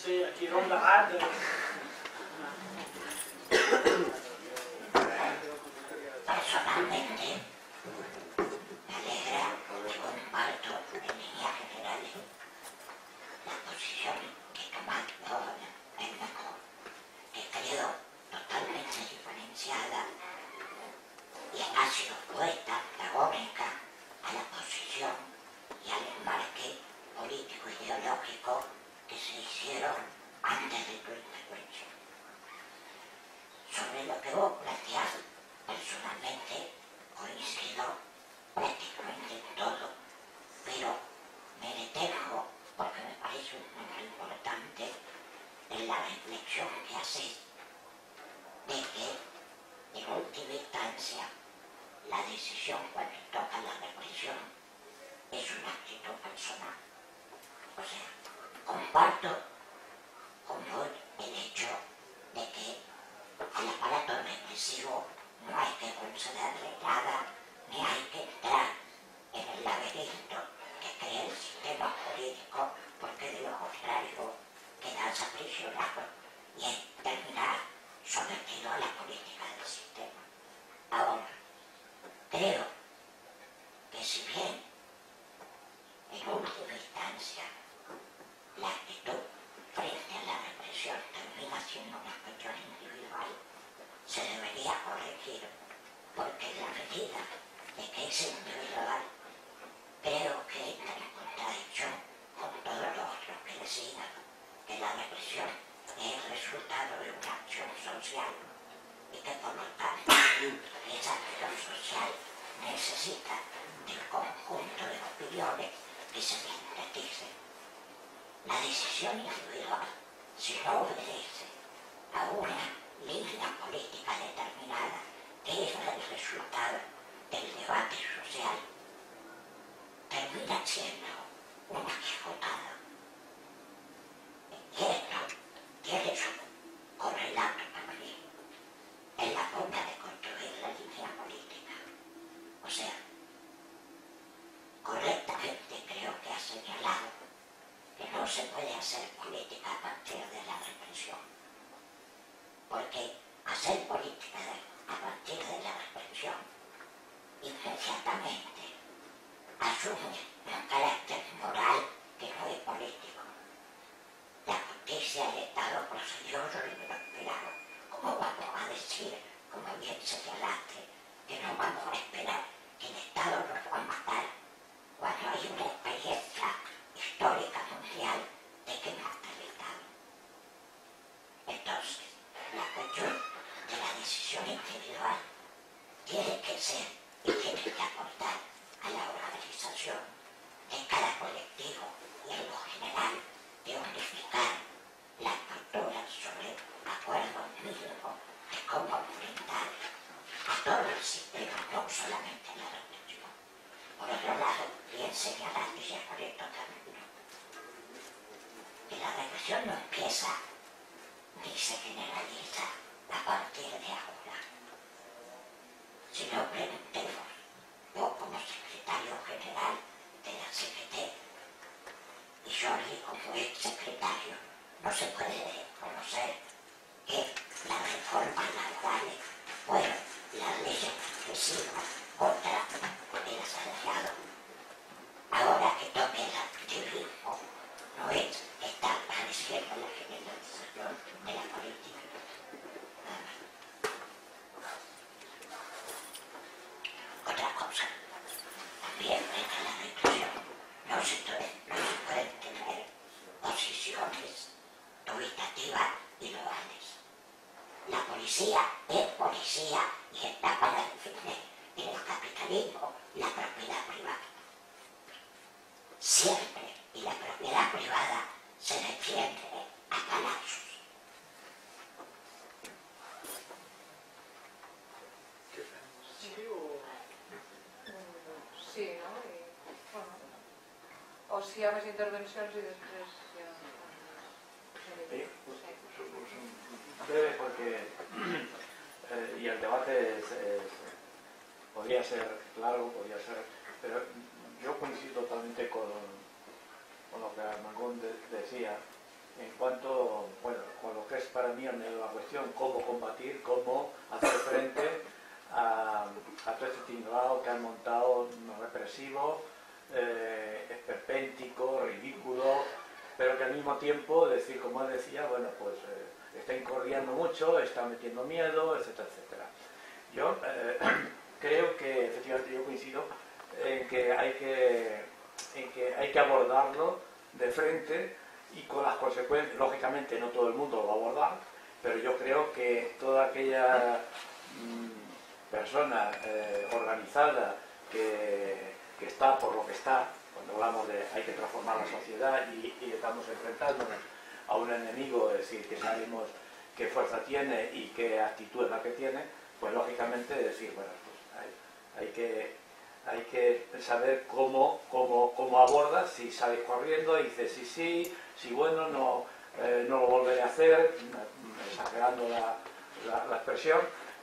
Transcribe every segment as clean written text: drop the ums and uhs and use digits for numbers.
Sí, aquí ronda alta. Personalmente, me alegra que comparto en líneas generales la posición que toma el mejor, que creo totalmente diferenciada y ha sido puesta antagónica a la posición y al enmarque político ideológico que se hicieron antes de tu intervención. Sobre lo que vos planteás, personalmente coincido prácticamente en todo, pero me detengo porque me parece un punto importante en la reflexión que haces de que, en última instancia, la decisión cuando toca la represión es una actitud personal. O sea, comparto con vos el hecho de que al aparato represivo no hay que concederle nada, ni hay que entrar en el laberinto que crea el sistema político, porque de lo contrario quedas aprisionado y terminar sometido a la política del sistema. Ahora, creo que si bien en última instancia la actitud frente a la represión termina siendo una cuestión individual, se debería corregir, porque en la medida de que es individual, creo que entra en contradicción con todos los otros que decidan que la represión es el resultado de una acción social y que por lo tanto esa acción social necesita del conjunto de opiniones que se sinteticen. La decisión individual, si no obedece a una línea política determinada, que es el resultado del debate social, termina siendo una chicotada. Y esto tiene su correlato también en la forma de construir la línea política. O sea, correctamente creo que ha señalado que no se puede hacer política a partir de la represión, porque hacer política a partir de la represión inmediatamente asume un carácter moral que no es político. La justicia del Estado procedió sobre lo esperado. ¿Cómo vamos a decir, como bien señalaste, que no vamos a esperar que el Estado nos va a matar cuando hay una experiencia histórica mundial de que mata el Estado? Entonces, la cuestión de la decisión individual tiene que ser y tiene que aportar a la organización de cada colectivo y en lo general de unificar las posturas sobre acuerdos mínimos de cómo enfrentar a todo el sistema, no solamente la represión. Por otro lado, bien señalaste y ya con esto también, que la represión no empieza ni se generaliza a partir de ahora. Si no, preguntemos, yo como secretario general de la CGT y Jordi como ex secretario, no se puede conocer que las reformas laborales fueron las leyes represivas contra el asalariado. Ahora que toque el activismo, no es estar padeciendo la generalización de la política. Otra cosa, también frente a la represión no se pueden tener posiciones dubitativas y loables. La policía es policía y está para defender en el capitalismo la propiedad privada. Siempre, y la propiedad privada se defiende a palazos. Sí, no? I, bueno, o si hi ha més intervencions i després ja... Sí, breve porque y el debate podría ser largo, podría ser, pero yo coincido totalmente con lo que Armengol decía en cuanto mí el medio de la cuestión, cómo combatir, cómo hacer frente a todo este tinglado que han montado represivo, esperpéntico, ridículo, pero que al mismo tiempo, decir, como él decía, bueno, pues está incorriendo mucho, está metiendo miedo, etcétera, etcétera. Yo creo que, efectivamente, yo coincido en que hay que abordarlo de frente y con las consecuencias. Lógicamente no todo el mundo lo va a abordar, pero yo creo que toda aquella persona organizada que está por lo que está, cuando hablamos de hay que transformar la sociedad y estamos enfrentándonos a un enemigo, es decir, que sabemos qué fuerza tiene y qué actitud es la que tiene, pues lógicamente decir, bueno, pues hay que saber cómo abordas, si sales corriendo y dices sí, bueno, no lo volveré a hacer, exagerando la expresión,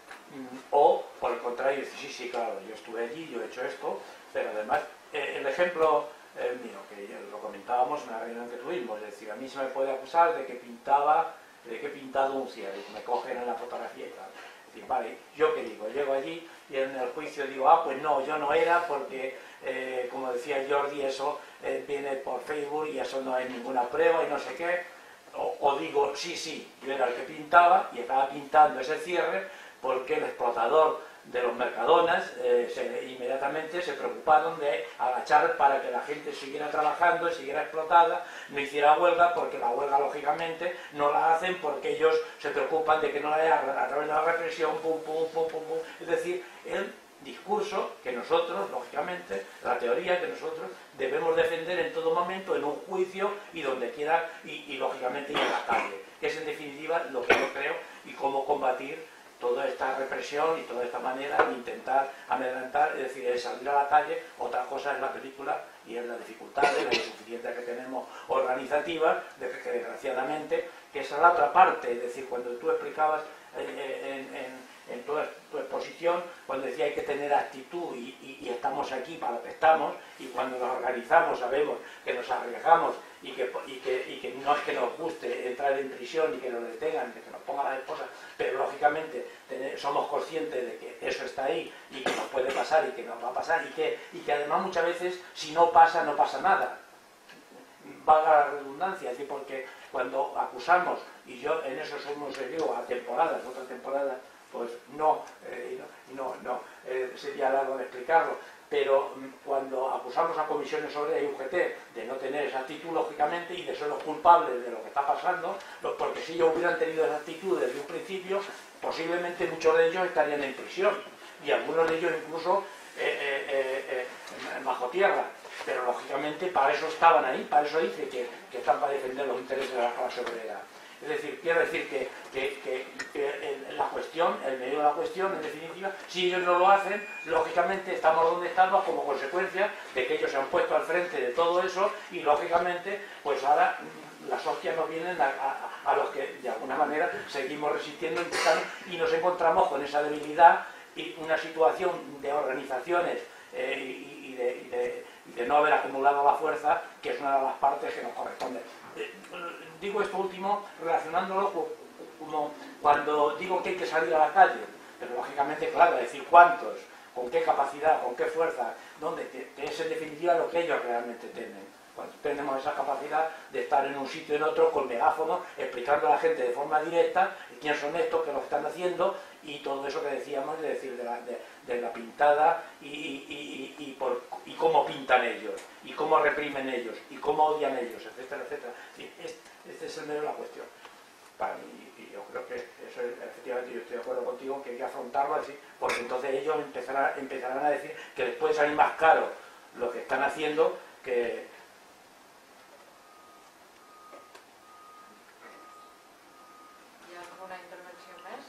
o por el contrario, dices sí, claro, yo estuve allí, yo he hecho esto, pero además, el ejemplo mío, que ya lo comentábamos en una reunión que tuvimos, es decir, a mí se me puede acusar de que he pintado un cielo, y que me cogen en la fotografía y tal. Es decir, vale, ¿yo qué digo? Llego allí y en el juicio digo, pues no, yo no era porque, como decía Jordi, eso viene por Facebook y eso no hay ninguna prueba y no sé qué. O digo, sí, yo era el que pintaba y estaba pintando ese cierre porque el explotador de los Mercadonas inmediatamente se preocuparon de agachar para que la gente siguiera trabajando, siguiera explotada, no hiciera huelga, porque la huelga lógicamente no la hacen porque ellos se preocupan de que no la haya a través de la represión, pum. Es decir, el discurso que nosotros, lógicamente, la teoría que nosotros debemos defender en todo momento, en un juicio y donde quiera, y lógicamente y en la calle, que es en definitiva lo que yo creo y cómo combatir toda esta represión y toda esta manera de intentar amedrentar, es decir, de salir a la calle. Otra cosa es la película y es la dificultad, la insuficiencia que tenemos organizativa, de que desgraciadamente, que esa es la otra parte, es decir, cuando tú explicabas en toda tu exposición, cuando decía hay que tener actitud y estamos aquí para lo que estamos, y cuando nos organizamos sabemos que nos arriesgamos y que no es que nos guste entrar en prisión y que nos detengan, que nos pongan las esposas, pero lógicamente somos conscientes de que eso está ahí y que nos puede pasar y que nos va a pasar y que además muchas veces si no pasa, no pasa nada. Valga la redundancia, es decir, porque cuando acusamos, y yo en eso somos, digo, a temporadas, otra temporada, pues no, sería largo de explicarlo, pero cuando acusamos a comisiones sobre UGT de no tener esa actitud, lógicamente, y de ser los culpables de lo que está pasando, porque si ellos hubieran tenido esa actitud desde un principio, posiblemente muchos de ellos estarían en prisión, y algunos de ellos incluso bajo tierra. Pero lógicamente para eso estaban ahí, para eso dice que están para defender los intereses de la clase obrera. Es decir, quiero decir que la cuestión, el medio de la cuestión, en definitiva, si ellos no lo hacen, lógicamente estamos donde estamos como consecuencia de que ellos se han puesto al frente de todo eso y lógicamente, pues ahora las hostias nos vienen a los que de alguna manera seguimos resistiendo y nos encontramos con esa debilidad y una situación de organizaciones y de no haber acumulado la fuerza, que es una de las partes que nos corresponde. Digo esto último relacionándolo como cuando digo que hay que salir a la calle, pero lógicamente, claro, decir cuántos, con qué capacidad, con qué fuerza, dónde, que es en definitiva lo que ellos realmente tienen. Cuando tenemos esa capacidad de estar en un sitio y en otro con megáfonos, explicando a la gente de forma directa quién son estos, qué lo están haciendo y todo eso que decíamos, de decir de la pintada y cómo pintan ellos, y cómo reprimen ellos, y cómo odian ellos, etcétera, etcétera. Sí, este es el medio de la cuestión. Para mí, y yo creo que eso, efectivamente, yo estoy de acuerdo contigo, que hay que afrontarlo así, porque entonces ellos empezarán a decir que les puede salir más caro lo que están haciendo que... ¿Hi ha alguna intervenció més?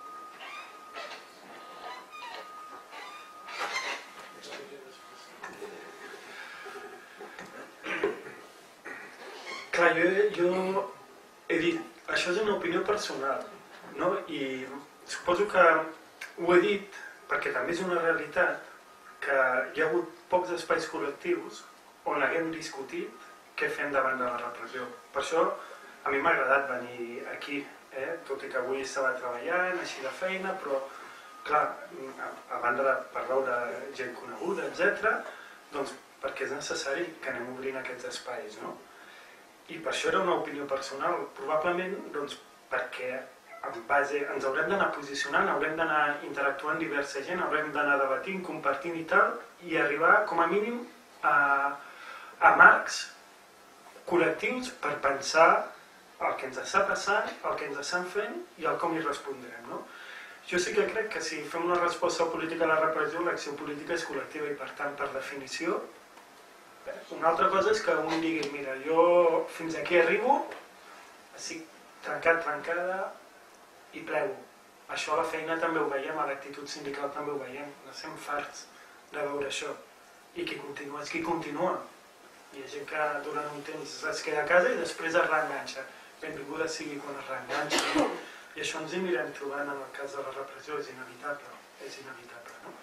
Clar, jo he dit, això és una opinió personal, no? I suposo que ho he dit perquè també és una realitat que hi ha hagut pocs espais col·lectius on haguem discutit què fem davant de la repressió. Per això a mi m'ha agradat venir aquí tot i que avui estava treballant, així de feina, però, clar, a banda de per veure gent coneguda, etc., doncs perquè és necessari que anem obrint aquests espais, no? I per això era una opinió personal, probablement doncs, perquè en base ens haurem d'anar posicionant, haurem d'anar interactuant diversa gent, haurem d'anar debatint, compartint i tal, i arribar com a mínim a marcs col·lectius per pensar el que ens està passant, el que ens estan fent i el com hi respondrem, no? Jo sí que crec que si fem una resposta política a la repressió, l'acció política és col·lectiva i per tant, per definició, una altra cosa és que un digui, mira, jo fins aquí arribo, estic trencat, trencada i plego. Això a la feina també ho veiem, a l'actitud sindical també ho veiem, estem farts de veure això. I qui continua és qui continua. Hi ha gent que durant un temps es queda a casa i després es reenganxa. Benvinguda sigui quan es reenganxa. I això ens hi anirem trobant en el cas de la repressió, és inevitable. És inevitable, no?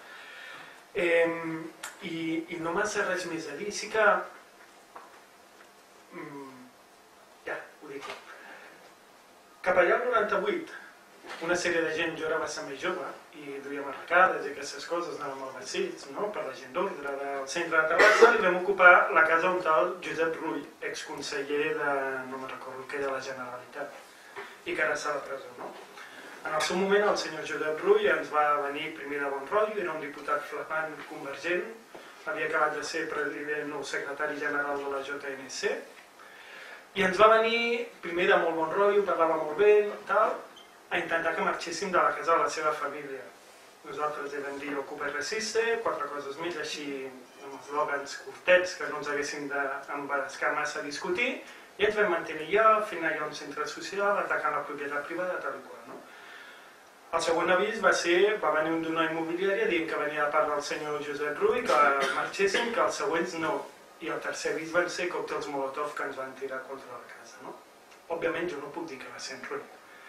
I no massa res més a dir. Sí que... Ja, ho dic. Cap allà al 98, una sèrie de gent, jo era bastant més jove, i duíem arracades i aquestes coses, anàvem molt vestits, no? Per la gent d'ordre del centre de Terrassa, i vam ocupar la casa on tal Josep Rull, exconseller de, no me'n recordo què, de la Generalitat, i que ara està a la presó, no? En el seu moment el senyor Josep Rull ens va venir primer de bon rotllo, era un diputat flapant convergent, havia acabat de ser president o secretari general de la JNC, i ens va venir primer de molt bon rotllo, parlava molt bé, tal, a intentar que marxéssim de la casa de la seva família. Nosaltres vam dir Ocupa i Resiste, 4 coses més, així amb els eslògans curtets que no ens haguéssim d'embascar massa a discutir, i ens vam mantenir allà, fent allà un centre social, atacant la propietat privada, tal i qual, no? El següent avís va venir d'una immobiliària dient que venia de part del senyor Josep Rull, que marxéssim, que els següents no. I el tercer avís van ser còctels Molotov que ens van tirar contra la casa, no? Òbviament jo no puc dir que va ser en Rull.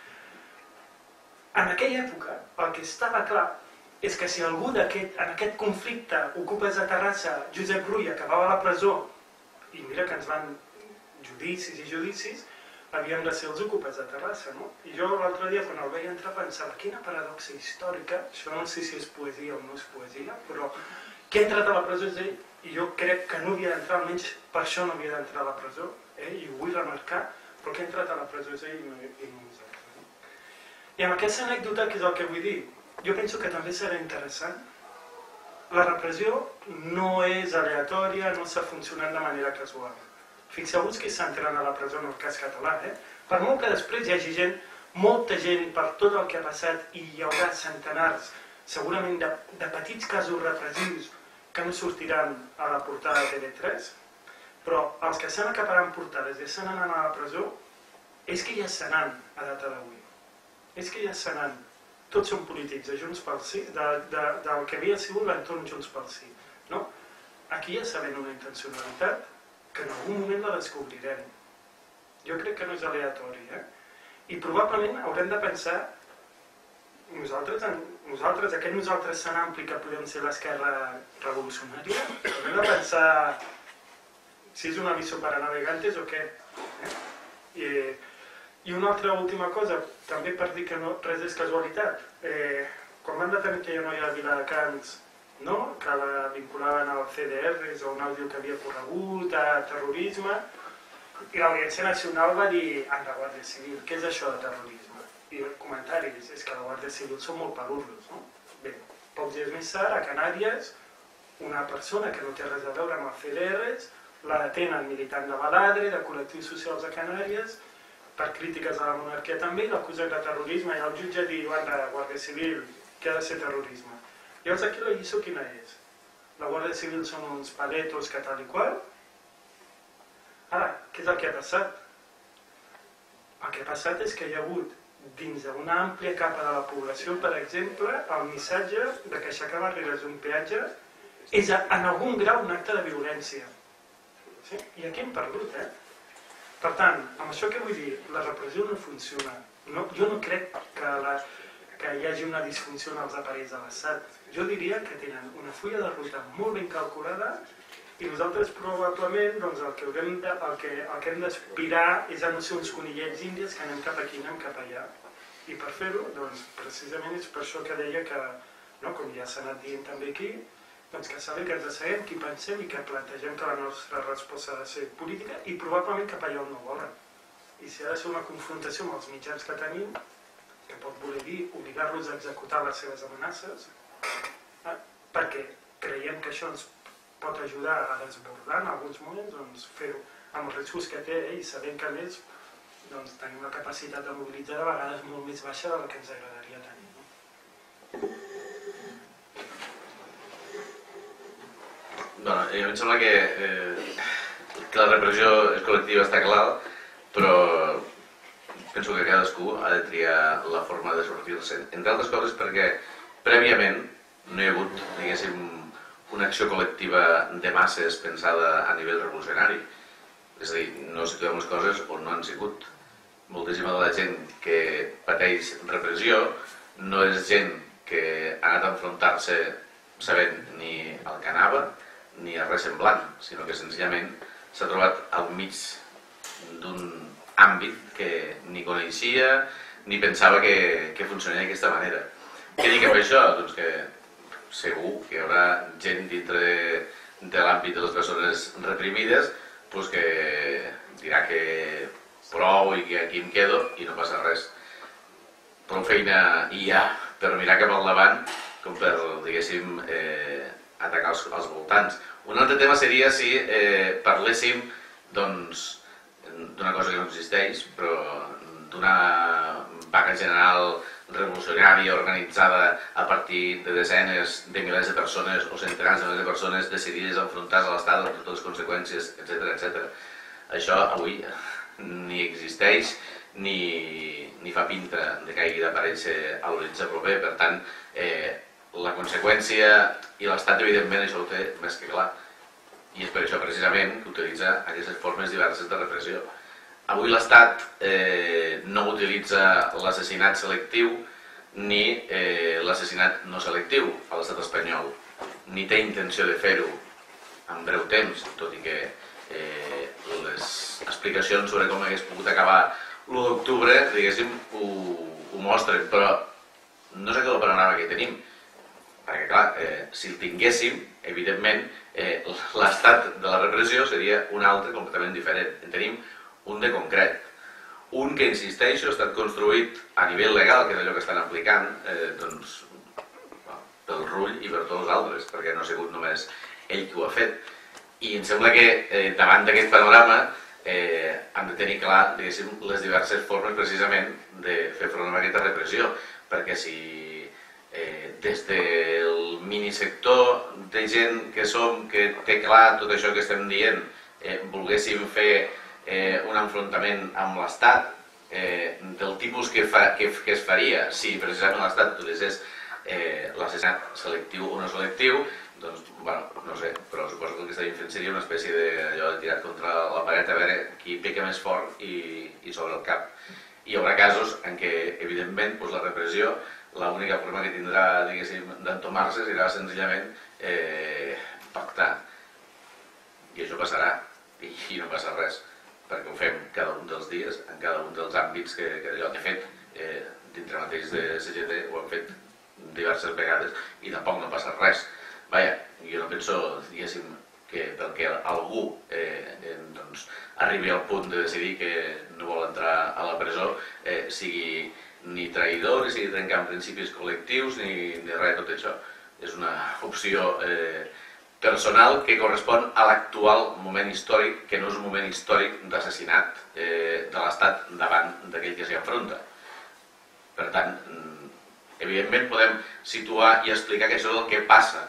En aquella època, el que estava clar és que si algú en aquest conflicte Ocupes de Terrassa, Josep Rull, acabava a la presó, i mira que ens van judicis i judicis, havíem de ser els Ocupes de Terrassa, no? I jo l'altre dia, quan el veia entrar, pensava, quina paradoxa històrica, això no sé si és poesia o no és poesia, però que ha entrat a la presó és ell, i jo crec que no havia d'entrar, almenys per això no havia d'entrar a la presó, i ho vull remarcar, però que ha entrat a la presó és ell i no nosaltres. I amb aquesta anècdota, que és el que vull dir, jo penso que també serà interessant. La repressió no és aleatòria, no està funcionant de manera casual. Fixeu-vos que s'entren a la presó en el cas català, Per molt que després hi hagi gent, molta gent, per tot el que ha passat, i hi haurà centenars, segurament de petits casos repressius que no sortiran a la portada de TV3, però els que estan acaparant portades i estan anant a la presó, és que ja se n'han a data d'avui. És que ja se n'han. Tots són polítics de Junts pel Sí, del que havia sigut l'entorn Junts pel Sí. Aquí ja sabem una intencionalitat que en algun moment la descobrirem. Jo crec que no és aleatori, I probablement haurem de pensar, aquest nosaltres tan ampli que podem ser l'esquerra revolucionària, haurem de pensar si és un aviso para navegantes o què. I una altra última cosa, també per dir que res és casualitat. Quan van detenir aquella noia de Viladecans, que la vinculaven al CDR, o un àudio que havia corregut, a terrorisme, i l'Audiència Nacional va dir en la Guàrdia Civil, què és això de terrorisme? I comentaris, és que la Guàrdia Civil són molt pelurros, no? Bé, pocs dies més tard, a Canàries, una persona que no té res a veure amb els CDRs, la detenen militant de Baladre, de col·lectius socials a Canàries, per crítiques a la monarquia també, i l'acusen de terrorisme, i el jutge diu a la Guàrdia Civil que ha de ser terrorisme. Llavors aquí la lliçó quina és? La Guàrdia Civil són uns paletos que tal i qual? Ara, què és el que ha passat? El que ha passat és que hi ha hagut, dins d'una àmplia capa de la població, per exemple, el missatge de que aixecar barreres d'un peatge és en algun grau un acte de violència. I aquí hem perdut, Per tant, amb això què vull dir? La repressió no funciona. Jo no crec que hi hagi una disfunció en els aparells de l'Estat. Jo diria que tenen una fulla de ruta molt ben calculada I nosaltres probablement el que hem d'aspirar és a no ser uns conillets índies que anem cap aquí, anem cap allà. I per fer-ho, precisament és per això que deia que, com ja s'ha anat dient també aquí, que sabem que ens asseguem, qui pensem i que plantegem que la nostra resposta ha de ser política i probablement cap allà on no volen. I si ha de ser una confrontació amb els mitjans que tenim, que pot voler dir obligar-los a executar les seves amenaces, perquè creiem que això ens pot ajudar a desbordar en alguns moments, fer-ho amb els riscos que té i sabent que a més tenim una capacitat de mobilitzar de vegades molt més baixa de la que ens agradaria tenir. Bueno, a mi em sembla que la repressió és col·lectiva, està clar, però penso que cadascú ha de triar la forma de sortir-se. Entre altres coses perquè prèviament no hi ha hagut, diguéssim, una acció col·lectiva de masses pensada a nivell revolucionari. És a dir, no situem les coses on no han sigut. Moltíssima de la gent que pateix repressió no és gent que ha anat a enfrontar-se sabent ni el que anava ni a res semblant, sinó que senzillament s'ha trobat al mig d'un àmbit que ni coneixia ni pensava que funcionaria d'aquesta manera. Què dic amb això? Doncs que segur que hi haurà gent dintre de l'àmbit de les persones reprimides que dirà que prou i que aquí em quedo i no passa res. Prou feina hi ha per mirar cap al davant com per, diguéssim, atacar els voltants. Un altre tema seria si parléssim d'una cosa que no existeix, però d'una vaga general revolucionària organitzada a partir de desenes de milers de persones o centenars de milers de persones decidides a enfrontar-se a l'Estat amb totes les conseqüències, etc. Això avui ni existeix ni fa pinta de que hagi d'aparèixer a l'horitzó proper. Per tant, la conseqüència i l'Estat, evidentment, això ho té més que clar. I és per això, precisament, que utilitza aquestes formes diverses de repressió. Avui l'Estat no utilitza l'assassinat selectiu ni l'assassinat no selectiu a l'Estat espanyol, ni té intenció de fer-ho en breu temps, tot i que les explicacions sobre com hagués pogut acabar l'1 d'octubre, diguéssim, ho mostren, però no és aquest el panorama que tenim. Perquè, clar, si el tinguéssim, evidentment, l'estat de la repressió seria un altre completament diferent. En tenim un de concret. Un que, insisteixo, ha estat construït a nivell legal, que és allò que estan aplicant, pel Rull i per tots els altres, perquè no ha sigut només ell qui ho ha fet. I em sembla que davant d'aquest panorama hem de tenir clar, diguéssim, les diverses formes precisament de fer front a aquesta repressió, perquè si des del minisector de gent que som, que té clar tot això que estem dient, volguéssim fer un enfrontament amb l'Estat del tipus que es faria si precisament l'Estat utilitzés l'assassinat selectiu o no selectiu, doncs, bueno, no sé, però suposo que el que estaríem fent seria una espècie d'allò de tirat contra la paret a veure qui pica més fort i sobre el cap. Hi haurà casos en què, evidentment, la repressió, l'única forma que tindrà, diguéssim, d'entomar-se serà senzillament pactar. I això passarà, i no passa res, perquè ho fem cada un dels dies, en cada un dels àmbits que allò que he fet, dintre mateix de CGT, ho hem fet diverses vegades i tampoc no passa res. Vaja, jo no penso, diguéssim, que perquè algú arribi al punt de decidir que no vol entrar a la presó sigui ni traïdor, ni sigui trencant principis col·lectius, ni res de tot això. És una opció personal que correspon a l'actual moment històric, que no és un moment històric d'assassinat de l'Estat davant d'aquell que s'hi enfronta. Per tant, evidentment podem situar i explicar que això és el que passa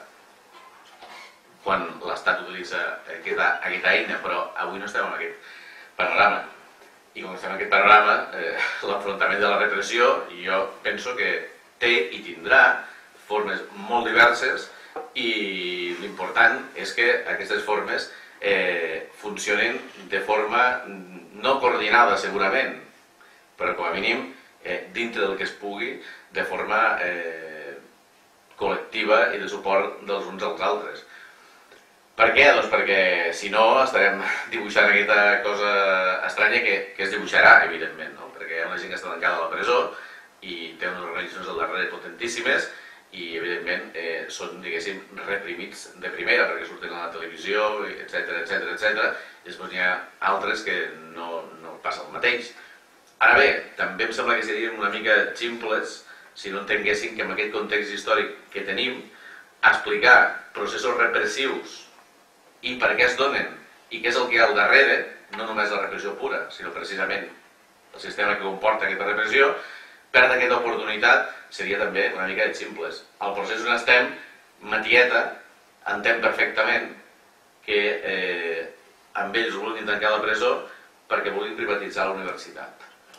quan l'Estat utilitza aquesta eina, però avui no estem en aquest panorama. I com estem en aquest panorama, l'enfrontament de la repressió, jo penso que té i tindrà formes molt diverses i l'important és que aquestes formes funcionen de forma no coordinada segurament, però com a mínim dintre del que es pugui, de forma col·lectiva i de suport dels uns als altres. Per què? Doncs perquè si no estarem dibuixant aquesta cosa estranya que es dibuixarà, evidentment, no? Perquè hi ha una gent que està tancada a la presó i té unes organitzacions al darrere potentíssimes i, evidentment, són, diguéssim, reprimits de primera perquè surten a la televisió, etc. I després n'hi ha altres que no passa el mateix. Ara bé, també em sembla que serien una mica ximples si no entenguessin que en aquest context històric que tenim, explicar processos repressius i per què es donen i què és el que hi ha al darrere, no només la repressió pura, sinó precisament el sistema que comporta aquesta repressió, perdre aquesta oportunitat seria també una mica de ximples. Al procés on estem, Matieta entén perfectament que amb ells vulguin tancar la presó perquè vulguin privatitzar la universitat.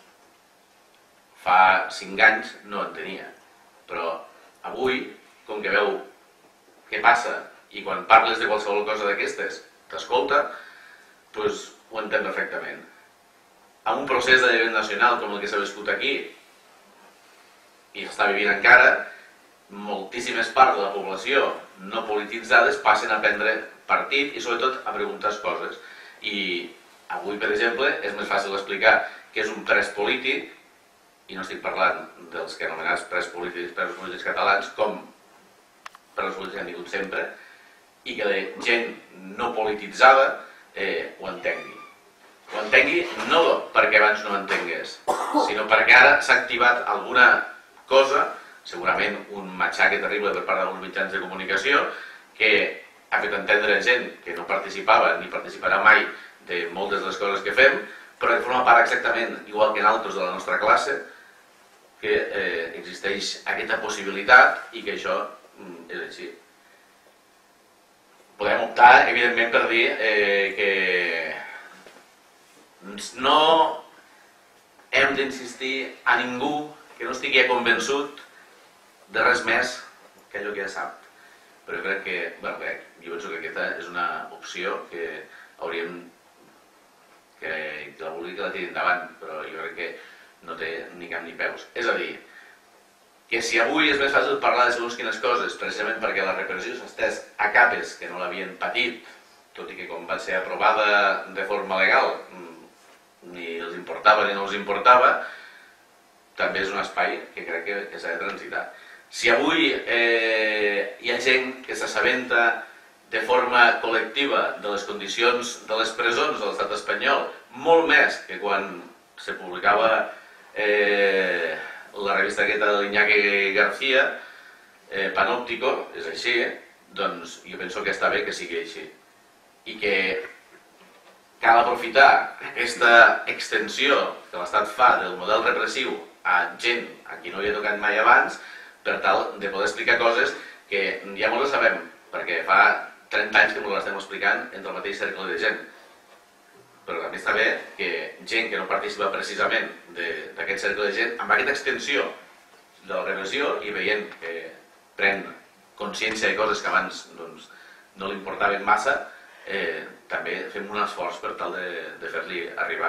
Fa 5 anys no en tenia, però avui, com que veu què passa i quan parles de qualsevol cosa d'aquestes t'escolta, doncs ho entén perfectament. En un procés de nivell nacional com el que s'ha viscut aquí i s'està vivint encara, moltíssimes parts de la població no polititzades passen a prendre partit i sobretot a preguntar coses. I avui, per exemple, és més fàcil explicar què és un pres polític, i no estic parlant dels que anomenats presos polítics catalans, com presos polítics han tingut sempre, i que la gent no polititzada ho entengui. Ho entengui no perquè abans no entengués, sinó perquè ara s'ha activat alguna cosa, segurament un matxaque terrible per part d'alguns mitjans de comunicació, que ha fet entendre gent que no participava ni participarà mai de moltes de les coses que fem, però que forma part exactament, igual que en altres de la nostra classe, que existeix aquesta possibilitat i que això és així. Podem optar, evidentment, per dir que no hem d'insistir a ningú que no estigui convençut de res més que allò que ja sap. Però jo crec que, jo penso que aquesta és una opció que hauríem que la vulgui que la tiri endavant, però jo crec que no té ni cap ni peus. És a dir, que si avui és més fàcil parlar de segons quines coses, precisament perquè la repressió s'ha estès a capes que no l'havien patit, tot i que com va ser aprovada de forma legal ni els importava ni no els importava, també és un espai que crec que s'ha de transitar. Si avui hi ha gent que s'assabenta de forma col·lectiva de les condicions de les presons de l'estat espanyol, molt més que quan se publicava la revista aquesta de l'Iñaki García, Panóptico, és així, doncs jo penso que està bé que sigui així. I que cal aprofitar aquesta extensió que l'Estat fa del model repressiu a gent a qui no havia tocat mai abans, per tal de poder explicar coses que ja molt ho sabem, perquè fa 30 anys que ens l'estem explicant entre el mateix cercle de gent. Però també està bé que gent que no participa precisament d'aquest cercle de gent, amb aquesta extensió de la repressió i veient que pren consciència de coses que abans no li importaven massa, també fem un esforç per tal de fer-li arribar.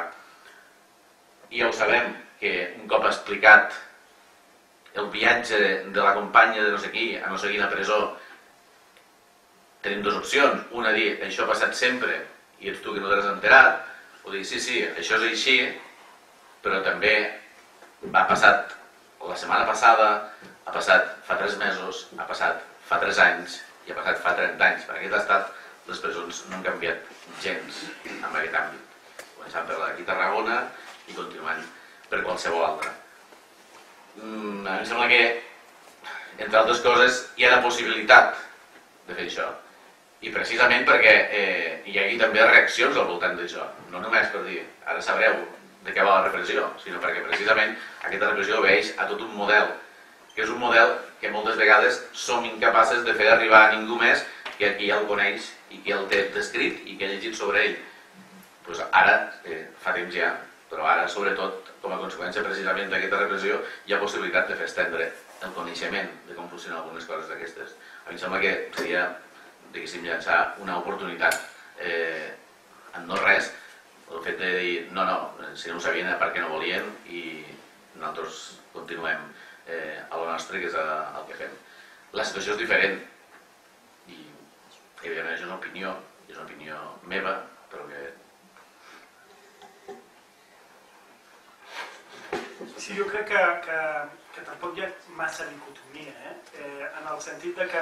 I ja ho sabem, que un cop explicat el viatge de la companya de no sé qui a no sé quina presó, tenim dues opcions. Una, dir, això ha passat sempre i ets tu que no t'has enterat, o dir, sí, això és així, però també ha passat la setmana passada, ha passat fa 3 mesos, ha passat fa 3 anys i ha passat fa 30 anys. Per aquest estat, les presons no han canviat gens en aquest àmbit. Començant per d'aquí a Tarragona i continuant per qualsevol altra. A mi em sembla que, entre altres coses, hi ha la possibilitat de fer això. I precisament perquè hi hagi també reaccions al voltant d'això. No només per dir, ara sabreu de què va la repressió, sinó perquè precisament aquesta repressió obeeix a tot un model, que és un model que moltes vegades som incapaces de fer arribar a ningú més que qui el coneix i qui el té descrit i que ha llegit sobre ell. Doncs ara, fa temps ja, però ara sobretot, com a conseqüència precisament d'aquesta repressió, hi ha possibilitat de fer estendre el coneixement de com funcionen algunes coses d'aquestes. A mi em sembla que seria, diguéssim, llançar una oportunitat en no res, el fet de dir, no, si no ho sabien perquè no volien i nosaltres continuem a lo nostre, que és el que fem. La situació és diferent i evidentment és una opinió meva, però que... Sí, jo crec que tampoc hi ha massa dicotomia, en el sentit de que,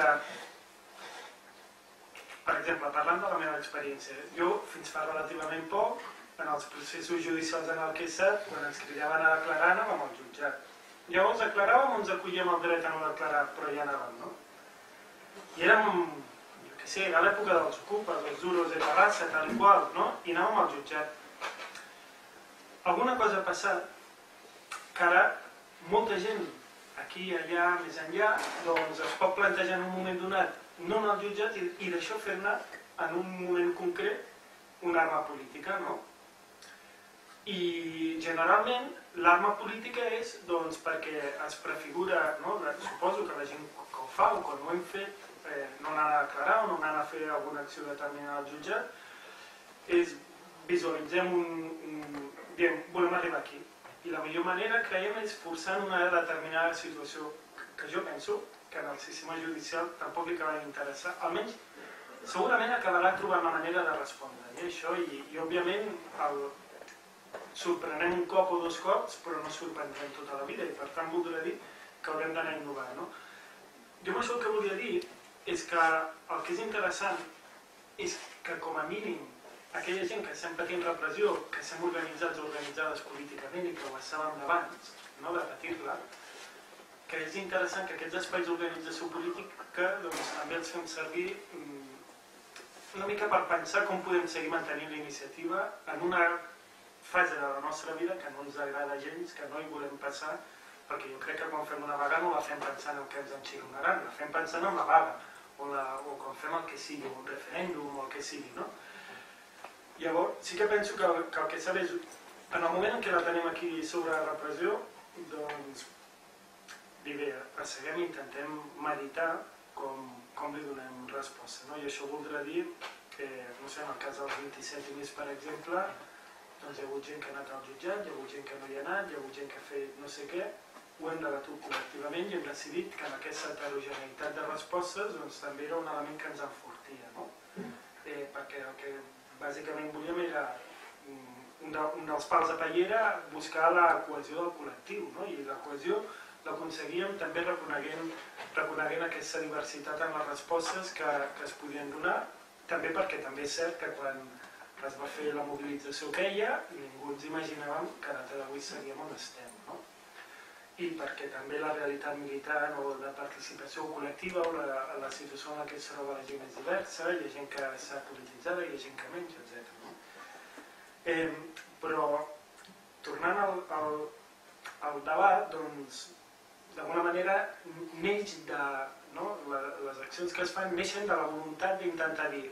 per exemple, parlant de la meva experiència, jo fins fa relativament poc, en els processos judicials en el que he estat, quan ens cridaven a declarar anàvem al jutjat. Llavors declaràvem o ens acollíem el dret a no declarar, però ja anàvem, no? I érem, jo què sé, a l'època dels ocupes, dels duros de Tabassa, tal i qual, no? I anàvem al jutjat. Alguna cosa ha passat que ara molta gent, aquí, allà, més enllà, doncs es pot plantejar en un moment donat no anar al jutjat i d'això fer-ne en un moment concret una arma política, no? I generalment l'arma política és doncs, perquè es prefigura, no? Suposo que la gent que ho fa o quan ho hem fet no anant a declarar o no anant a fer alguna acció determinada al jutjat, és visualitzem diem, volem arribar aquí. I la millor manera, creiem, és forçant una determinada situació que jo penso que en el sistema judicial tampoc li acaba d'interessar. Almenys, segurament acabarà trobant la manera de respondre. I això, i òbviament, sorprenem un cop o dos cops, però no sorprendrem tota la vida. I per tant, voldrà dir que haurem d'anar innovant, no? Jo amb això el que volia dir és que el que és interessant és que, com a mínim, aquella gent que estem patint repressió, que estem organitzats o organitzades políticament i que ho estàvem d'abans, no, de patir-la, que és interessant que aquests espais d'organització política doncs, també els fem servir una mica per pensar com podem seguir mantenint la iniciativa en una fase de la nostra vida que no ens agrada gens, que no hi volem passar, perquè jo crec que quan fem una vaga no la fem pensant en què ens enxironaran, la fem pensant en la vaga, o quan fem el que sigui, un referèndum o el que sigui, no? Llavors, sí que penso que el que s'ha de... En el moment en què la tenim aquí sobre la repressió, doncs, bé, perseguem i intentem meditar com li donem resposta, no? I això voldrà dir que, no sé, en el cas dels 27 i més, per exemple, doncs hi ha hagut gent que ha anat al jutjat, hi ha hagut gent que no hi ha anat, hi ha hagut gent que ha fet no sé què, ho hem debatut col·lectivament i hem decidit que en aquesta heterogeneïtat de respostes doncs, també era un element que ens enfortia, no? Perquè el que bàsicament volíem era, un dels pals de palla, buscar la cohesió del col·lectiu, no? I la cohesió l'aconseguíem també reconeguent aquesta diversitat en les respostes que es podien donar, també perquè també és cert que quan es va fer la mobilització aquella, ningú ens imaginàvem que a data d'avui seríem on estem, no? I perquè també la realitat militar o de participació col·lectiva o la situació en què es troba la gent és diversa, hi ha gent que està polititzada, hi ha gent que menys, etc. No? Però, tornant al debat, doncs, d'alguna manera, neix de... No? Les accions que es fan neixen de la voluntat d'intentar dir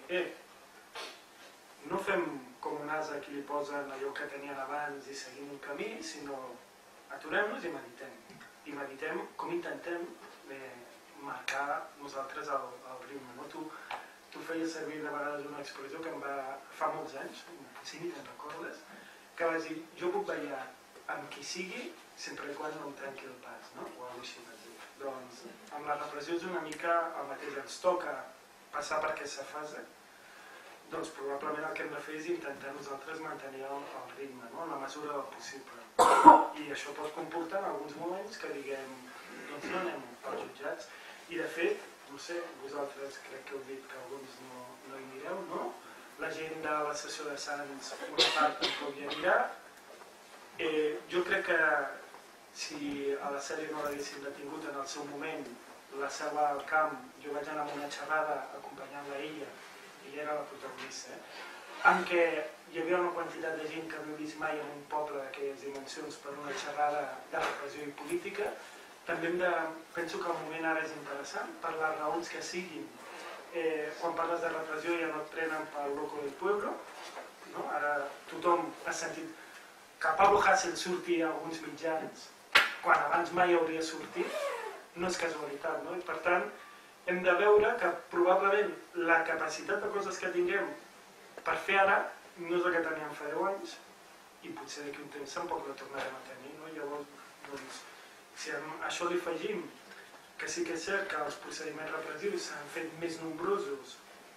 no fem com un ase a qui li posen allò que tenien abans i seguim un camí, sinó aturem-nos i meditem. I meditem com intentem marcar nosaltres el ritme. No? Tu feies servir de vegades una expressió que em va fa molts anys, si ni te'n recordes, que vas dir, jo puc ballar amb qui sigui sempre quan no em trenqui el pas, no? O alguna cosa així vas dir. Doncs amb la repressió és una mica el mateix, ens toca passar per aquesta fase, doncs probablement el que hem de fer és intentar nosaltres mantenir el ritme, no? En la mesura del possible. I això pot comportar en alguns moments que diguem, doncs no anem als jutjats. I de fet, no sé, vosaltres crec que heu dit que alguns no hi anireu, no? La gent de la sessió de Sants, una part tampoc hi anirà. Jo crec que si a la sèrie no l'haguéssim detingut en el seu moment, la Selva al camp, jo vaig anar a una xerrada acompanyant-la a ella, ella era la protagonista, en què hi havia una quantitat de gent que no he vist mai en un poble d'aquelles dimensions per una xerrada de repressió i política. També penso que el moment ara és interessant, per les raons que siguin. Quan parles de repressió ja no et prenen pel loco del pueblo, no? Ara tothom ha sentit que Pablo Hasél surti a alguns mitjans quan abans mai hauria sortit, no és casualitat, no? I per tant, hem de veure que probablement la capacitat de coses que tinguem per fer ara no és la que teníem fa 10 anys i potser d'aquí un temps tampoc la tornarem a tenir, no? Llavors, doncs, si a això li afegim que sí que és cert que els procediments repressius s'han fet més nombrosos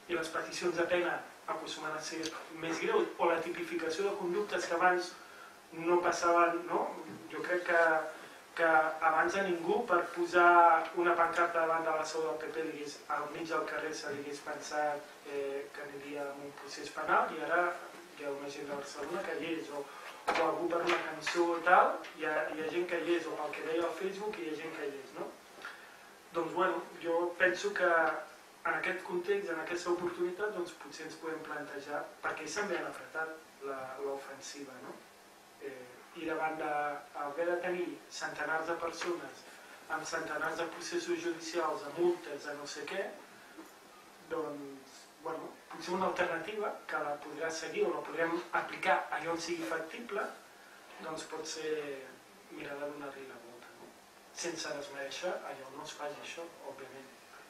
i les peticions de pena acostumen a ser més greus, o la tipificació de conductes que abans no passaven, no? Jo crec que abans a ningú per posar una pancarta davant de la seu del PP al mig del carrer se li hagués pensat que aniria a un procés penal, i ara hi ha una gent de Barcelona que hi és, o algú per una cançó o tal, hi ha gent que hi és, o pel que deia al Facebook hi ha gent que hi és, no? Doncs bueno, jo penso que en aquest context, en aquesta oportunitat, doncs potser ens podem plantejar, perquè ells també han apretat l'ofensiva, no? I davant d'haver de tenir centenars de persones amb centenars de processos judicials, de multes, de no sé què, doncs, bueno, potser una alternativa que la podrà seguir o la podrem aplicar allà on sigui factible, doncs pot ser mirar de donar-li la volta, no? Sense desmereixer allà on no es faci això, òbviament.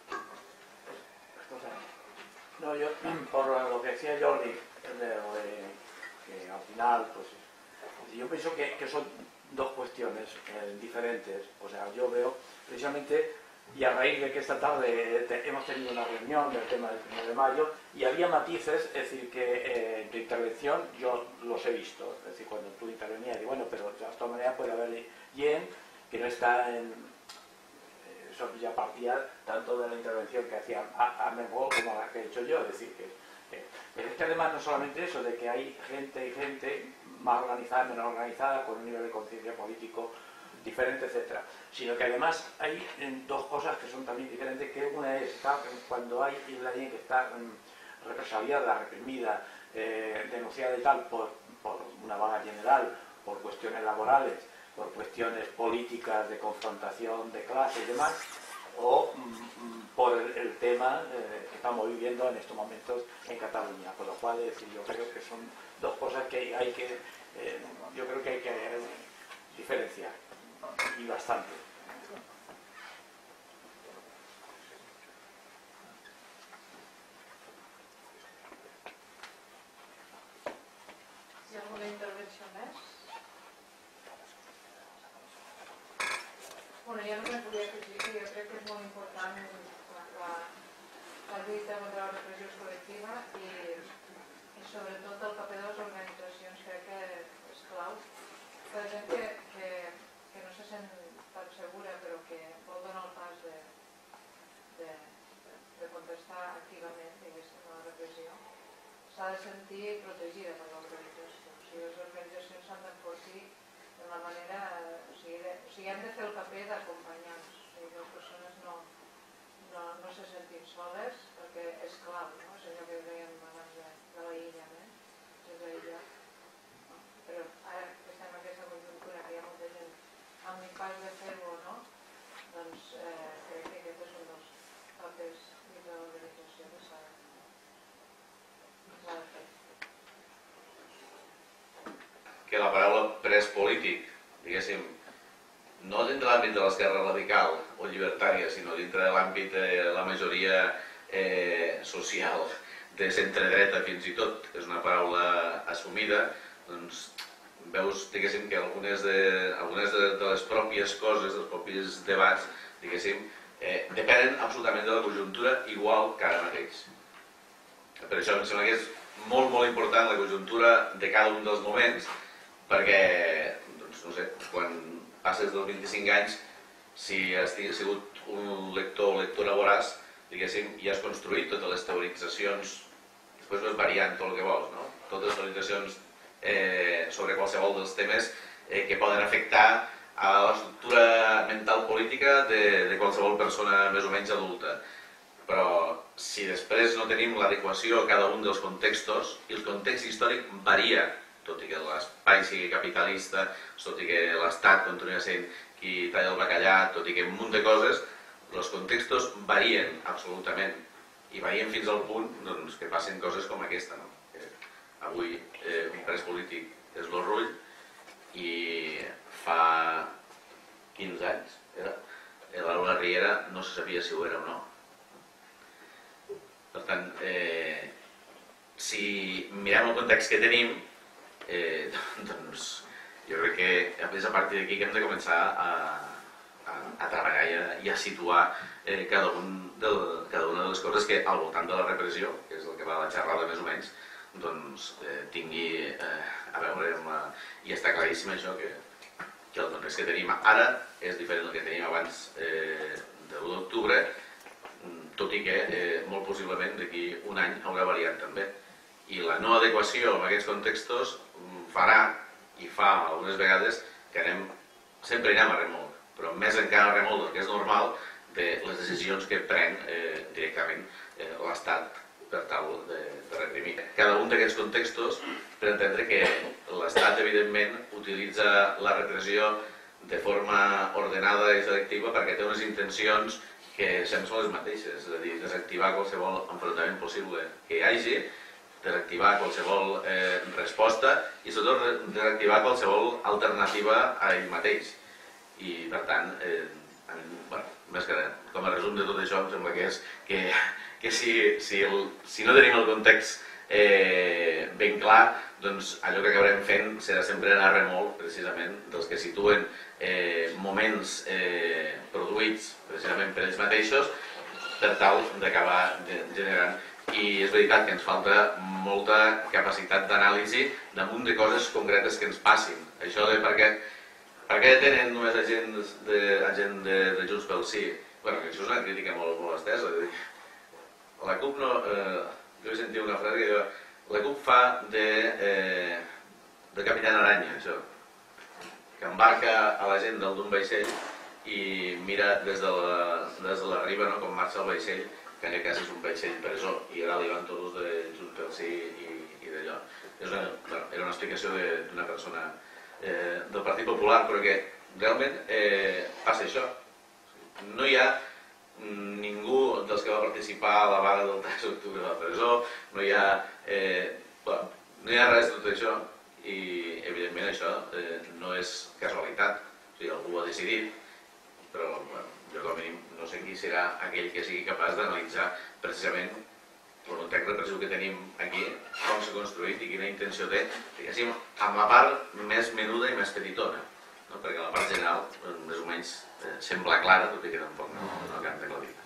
No, yo, por lo que decía Jordi, que al final, pues, yo pienso que son dos cuestiones diferentes. O sea, yo veo precisamente, y a raíz de que esta tarde hemos tenido una reunión del tema del 1 de mayo, y había matices, es decir, que en tu intervención yo los he visto. Es decir, cuando tú intervenías, y bueno, pero de todas maneras puede haber alguien que no está en... Eso ya partía tanto de la intervención que hacía Amengo como la que he hecho yo. Es decir, pero es que además no solamente eso, de que hay gente y gente más organizada, menos organizada, con un nivel de conciencia político diferente, etcétera, sino que además hay dos cosas que son también diferentes, que una es cuando hay alguien que está represaliada, reprimida, denunciada y tal por una vaga general, por cuestiones laborales, por cuestiones políticas de confrontación de clase y demás, o por el tema que estamos viviendo en estos momentos en Cataluña. Con lo cual, es decir, yo creo que son dos cosas que hay que, yo creo que hay que diferenciar, y bastante. ¿Hay alguna intervención más? Bueno, jo només volia afegir que jo crec que és molt important la lluita contra la repressió col·lectiva i sobretot el paper de les organitzacions crec que és clau. Per gent que no se sent tan segura però que vol donar el pas de contestar activament a la repressió, s'ha de sentir protegida per l'organització. O sigui, les organitzacions s'han d'enfortir de la manera, o sigui, han de fer el paper d'acompanyants, o sigui, les persones no se sentin soles, perquè és clau, no? És allò que dèiem abans de l'aïllament, és aïllar. Però ara que estem en aquesta conjuntura, que hi ha molta gent amb l'impàs de fer-ho o no, doncs crec que aquest és un dels papers de l'organització que s'ha de fer. Que la paraula pres polític, diguéssim, no dintre l'àmbit de l'esquerra radical o llibertària, sinó dintre de l'àmbit de la majoria social de centre-dreta fins i tot, és una paraula assumida, doncs veus, diguéssim, que algunes de les pròpies coses, dels propis debats, diguéssim, depenen absolutament de la conjuntura igual que ara mateix. Per això em sembla que és molt, molt important la conjuntura de cada un dels moments, perquè, doncs, no sé, quan passes dels 25 anys, si has sigut un lector o lectora voraç, diguéssim, i has construït totes les teoritzacions, després vas variant tot el que vols, no? Totes les teoritzacions sobre qualsevol dels temes que poden afectar a l'estructura mental política de qualsevol persona més o menys adulta. Però si després no tenim l'adequació a cada un dels contextos, i el context històric varia, tot i que l'espai sigui capitalista, tot i que l'Estat continua sent qui talla el bacallà, tot i que un munt de coses, els contextos varien absolutament, i varien fins al punt que passen coses com aquesta. Avui un pres polític és el Rull, i fa 15 anys l'Aula Riera no se sabia si ho era o no. Per tant, si mirem el context que tenim, doncs jo crec que és a partir d'aquí que hem de començar a a treballar i a situar cada una de les coses que al voltant de la repressió, que és el que va a la xerrada més o menys, doncs tingui a veure i està claríssim això que el context que tenim ara és diferent del que teníem abans de l'1 d'octubre, tot i que molt possiblement d'aquí un any haurà variat també. I la no adequació en aquests contextos farà i fa algunes vegades que sempre anem a remolc, però més encara a remolc del que és normal de les decisions que pren directament l'Estat per tal de reprimir. Cada un d'aquests contextos per entendre que l'Estat evidentment utilitza la repressió de forma ordenada i selectiva perquè té unes intencions que sempre són les mateixes, és a dir, desactivar qualsevol enfrontament possible que hi hagi, desactivar qualsevol resposta i sobretot desactivar qualsevol alternativa a ell mateix. I per tant, més que res, com a resum de tot això em sembla que és que si no tenim el context ben clar, doncs allò que acabarem fent serà sempre anar a remolc precisament dels que situen moments produïts precisament per ells mateixos per tal d'acabar generant. I és veritat que ens falta molta capacitat d'anàlisi damunt de coses concretes que ens passin. Això de per què tenen només agents de Junts pel Sí? Bueno, això és una crítica molt estesa. La CUP no... Jo he sentit una frase que diu la CUP fa de Capitán Aranya, això. Que embarca a la gent d'un vaixell i mira des de la riba com marxa el vaixell, que en aquest cas és un vaixell presó, i ara li van tots de Junts pel Sí i d'allò. Era una explicació d'una persona del Partit Popular, però que realment passa això. No hi ha ningú dels que va participar a la vaga del 3 d'octubre a la presó, no hi ha res de tot això, i evidentment això no és casualitat, o sigui, algú ho ha decidit, però jo com a mínim no sé qui serà aquell que sigui capaç d'analitzar precisament el context repressiu que tenim aquí, com s'ha construït i quina intenció té, diguéssim, amb la part més menuda i més petitona, perquè la part general més o menys sembla clara, tot i que tampoc no canta claritat.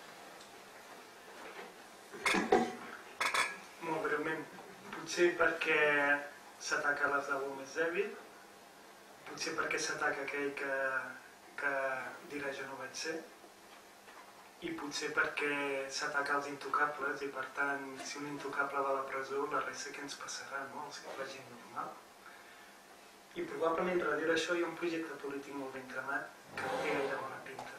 Molt breument, potser perquè s'ataca l'eslabó més dèbil, potser perquè s'ataca aquell que dirà jo no vaig ser, i potser perquè s'ataca els intocables i per tant si un intocable va a la presó la resta que ens passarà, no? La gent normal. I probablement darrere això hi ha un projecte polític molt ben tramat que no té gaire bona pinta.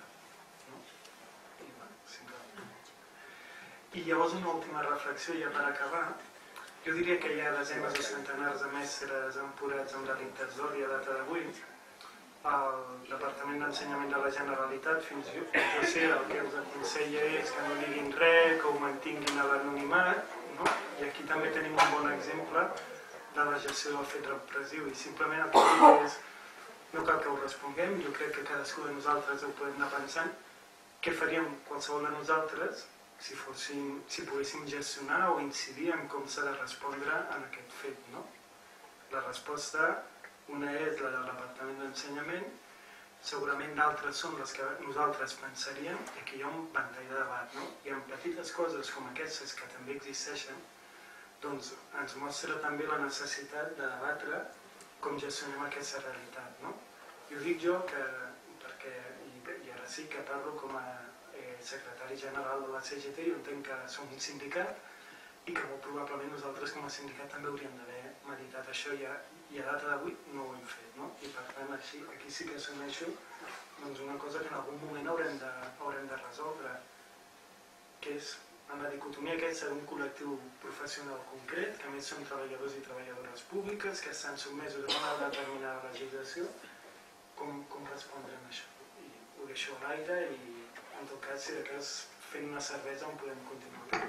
I llavors una última reflexió ja per acabar. Jo diria que hi ha desenes o centenars de mestres empurats amb delictes d'odi a data d'avui. El Departament d'Ensenyament de la Generalitat fins a ser el que els aconsella és que no diguin res, que ho mantinguin a l'anonimat, no? I aquí també tenim un bon exemple de la gestió del fet repressiu i simplement el que dic és no cal que ho responguem, jo crec que cadascú de nosaltres ho podem anar pensant què faríem qualsevol de nosaltres si poguéssim gestionar o incidir en com s'ha de respondre en aquest fet, no? La resposta, una és la del Departament d'Ensenyament, segurament d'altres són les que nosaltres pensaríem, i aquí hi ha un ventall de debat, no? I en petites coses com aquestes que també existeixen, doncs ens mostra també la necessitat de debatre com gestionem aquesta realitat, no? I ho dic jo perquè, i ara sí que parlo com a secretari general de la CGT, jo entenc que som un sindicat i que molt probablement nosaltres com a sindicat també hauríem d'haver meditat això i a data d'avui no ho hem fet, no? I per tant aquí sí que assumeixo una cosa que en algun moment haurem de resoldre, que és en la dicotomia aquesta d'un col·lectiu professional concret, que a més són treballadors i treballadores públiques, que estan sotmesos a una determinada legislació, com respondre a això? I ho deixo a l'aire i en tot cas, si de cas fent una cervesa on podem continuar.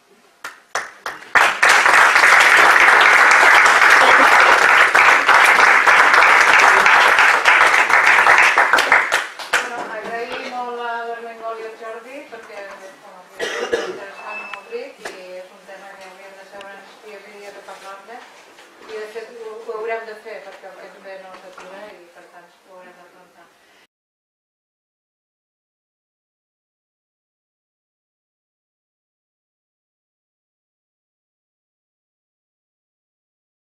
Agrair molt a l'Ermengol i al Jordi perquè és interessant, molt ric i és un tema que hauríem de saber dies i dies de parlar-ne i de fet ho haurem de fer perquè el que ens ve no s'atura.